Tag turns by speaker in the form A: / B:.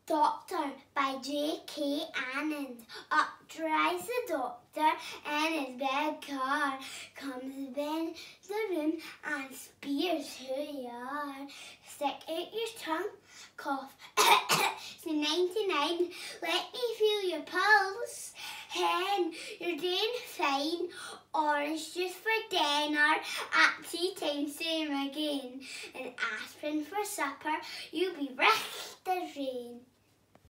A: Doctor by JK Annand. Up drives the doctor in his big car. Comes in the room and spears who you are. Stick out your tongue, cough. It's 99. Let me feel your pulse. Hen, you're doing fine. Orange juice for dinner, at tea time same again. And aspirin for supper, you'll be wrecked as rain.